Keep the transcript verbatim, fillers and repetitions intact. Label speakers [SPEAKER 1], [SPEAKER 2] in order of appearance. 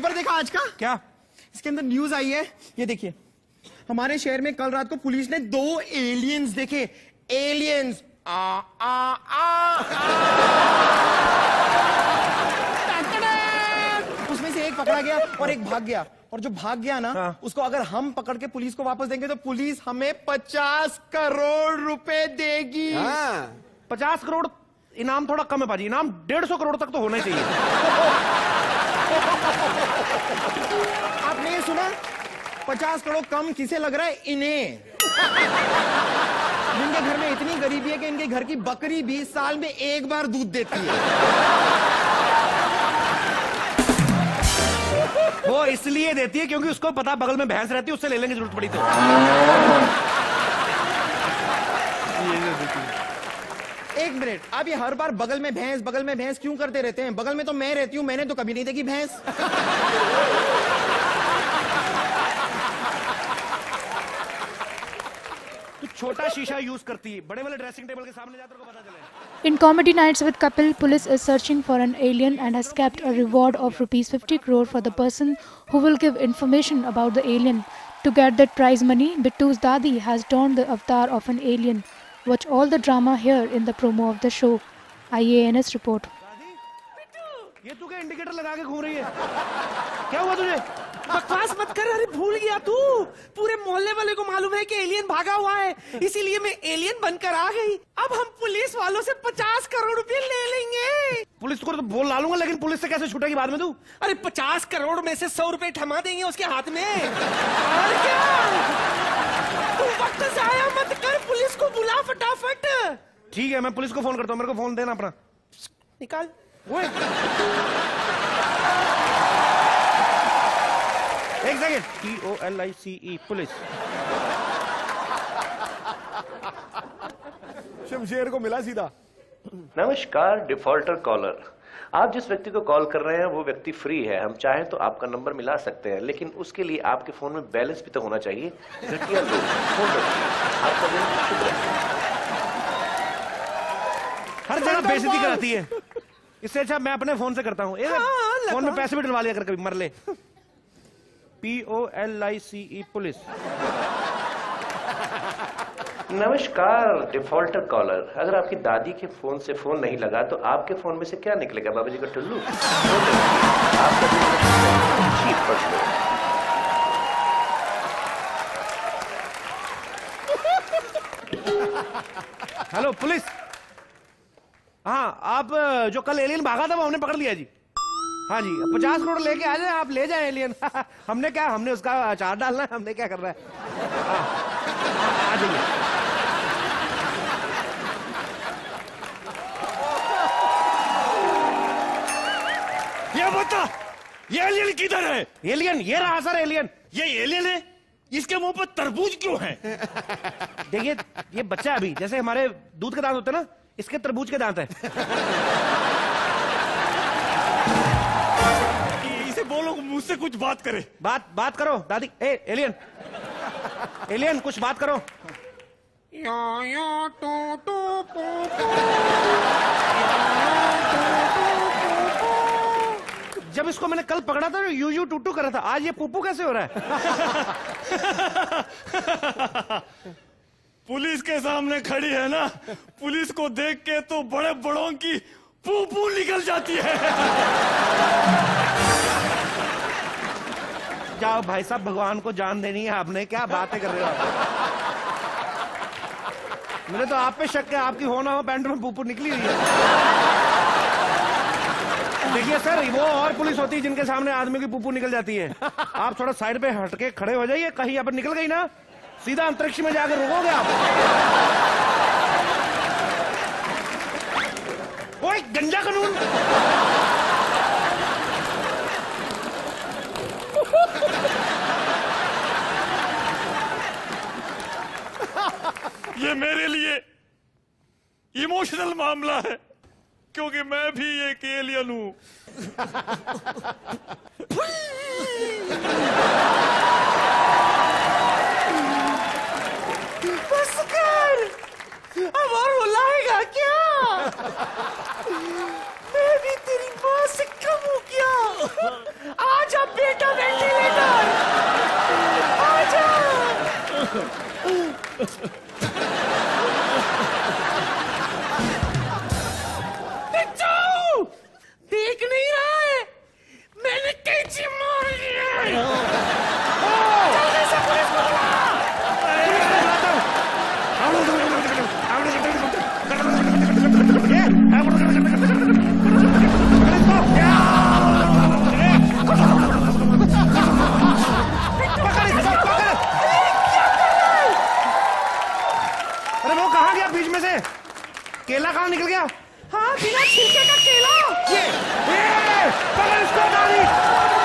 [SPEAKER 1] Paper देखा आज का?
[SPEAKER 2] क्या?
[SPEAKER 1] इसके अंदर न्यूज आई है, ये देखिए। हमारे शहर में कल रात को पुलिस ने दो एलियंस देखे। एलियंस आ आ आ, आ। उसमें से एक पकड़ा गया और एक भाग गया, और जो भाग गया ना, हाँ। उसको अगर हम पकड़ के पुलिस को वापस देंगे तो पुलिस हमें पचास करोड़ रुपए देगी।
[SPEAKER 2] हाँ। पचास करोड़ इनाम थोड़ा कम है भाजी, इनाम डेढ़ सौ करोड़ तक तो होना ही चाहिए।
[SPEAKER 1] आपने ये सुना? पचास करोड़ कम किसे लग रहा है? इन्हें, जिनके घर में इतनी गरीबी है कि इनके घर की बकरी भी साल में एक बार दूध देती है।
[SPEAKER 2] वो इसलिए देती है क्योंकि उसको पता बगल में भैंस रहती है, उससे ले लेंगे जरूरत पड़ी तो।
[SPEAKER 1] एक मिनट, आप ये हर बार बगल में भैंस बगल में भैंस क्यों करते रहते हैं? बगल में तो मैं रहती हूं, मैंने तो कभी नहीं देखी भैंस।
[SPEAKER 2] तू छोटा शीशा यूज करती है, बड़े वाले ड्रेसिंग टेबल के सामने जाकर को पता चले।
[SPEAKER 3] In comedy nights with Kapil, police is searching for an alien and has kept a reward of rupees fifty crore for the person who will give information about the alien. To get that prize money, Bittu's Dadi has donned the avatar of an alien. Watch all the drama here in the promo of the show. I A N S report.
[SPEAKER 2] ये तू क्या indicator लगा के घूम रही है? क्या हुआ तुझे?
[SPEAKER 4] बकवास मत कर, अरे भूल गया तू। पूरे मोहल्ले वाले को मालूम है कि एलियन भागा हुआ है, इसीलिए मैं एलियन बनकर आ गई। अब हम पुलिस वालों से पचास करोड़ रुपए ले लेंगे।
[SPEAKER 2] पुलिस को तो बोल डालूंगा, लेकिन पुलिस से कैसे छूटेगी बाद में तू?
[SPEAKER 4] अरे पचास करोड़ में से सौ रुपए थमा देंगे उसके हाथ में। और क्या? तू वक्त जाया मत कर, पुलिस को बुला फटाफट।
[SPEAKER 2] ठीक है, मैं पुलिस को फोन करता हूँ, मेरे को फोन देना अपना।
[SPEAKER 4] निकाल।
[SPEAKER 2] एक second. P O L I C E police.
[SPEAKER 5] Shamsher को मिला सीधा।
[SPEAKER 6] नमस्कार डिफॉल्टर कॉलर, आप जिस व्यक्ति को कॉल कर रहे हैं वो व्यक्ति फ्री है। हम चाहें तो आपका नंबर मिला सकते हैं, लेकिन उसके लिए आपके फोन में बैलेंस भी तो होना चाहिए। घटिया लोग, फोन रखिए। आपका दिन शुभ रहे।
[SPEAKER 2] हर जगह बेइज्जती कराती है, इससे अच्छा मैं अपने फोन से करता हूँ। हाँ, फोन में पैसे भी डलवा लिया कर कभी, मर ले। P O L I C E police.
[SPEAKER 6] नमस्कार डिफॉल्टर कॉलर, अगर आपकी दादी के फोन से फोन नहीं लगा तो आपके फोन में से क्या निकलेगा? बाबा जी का टुल्लू। आपका चीप पड़।
[SPEAKER 2] Hello police. हाँ, आप जो कल एलियन भागा था वो हमने पकड़ लिया जी। हाँ जी, पचास करोड़ लेके आ जाए, आप ले जाए एलियन। हमने क्या, हमने उसका अचार डालना है, हमने क्या कर रहा है। हाँ, आ जाइए।
[SPEAKER 5] ये बता, ये एलियन किधर है?
[SPEAKER 2] एलियन ये रहा सर, एलियन।
[SPEAKER 5] ये एलियन है? इसके मुंह पर तरबूज क्यों है?
[SPEAKER 2] देखिए, ये बच्चा अभी जैसे हमारे दूध के दांत होते हैं ना, इसके तरबूज के दांत है।
[SPEAKER 5] इसे बोलो मुझसे कुछ बात करे।
[SPEAKER 2] बात बात करो दादी। ए एलियन, एलियन कुछ बात करो।
[SPEAKER 4] यो यो टू टू पू पू।
[SPEAKER 2] जब इसको मैंने कल पकड़ा था यू यू टू टू कर रहा था, आज ये पुप्पू कैसे हो रहा है?
[SPEAKER 5] पुलिस के सामने खड़ी है ना, पुलिस को देख के तो बड़े बड़ों की पुप्पू निकल जाती है।
[SPEAKER 2] जाओ भाई साहब, भगवान को जान देनी है आपने, क्या बातें कर रहे हो आप? मुझे तो आप पे शक है, आपकी हो ना हो पैंट में पुप्पू निकली हुई है। देखिए सर, वो और पुलिस होती है जिनके सामने आदमी की पुप्पू निकल जाती है। आप थोड़ा साइड पे हटके खड़े हो जाइए, कहीं यहाँ पर निकल गई ना, सीधा अंतरिक्ष में जाकर रुकोगे आप। ओए गंजा कानून।
[SPEAKER 5] ये मेरे लिए इमोशनल मामला है, क्योंकि मैं भी एक एलियन हूं।
[SPEAKER 4] बस कर, अब और रुलाएगा क्या? मैं भी तेरी माँ से कम हूँ क्या? आजा बिच्छू देख नहीं रहा है, मैंने कैची मार लिया। जल्दी से पुलिस को बुला।
[SPEAKER 2] अरे वो कहाँ गया बीच में से? केला कहाँ निकल गया?
[SPEAKER 4] हाँ बिना छिलके का केला।
[SPEAKER 2] ये, ये, पकड़ इसको, दादी।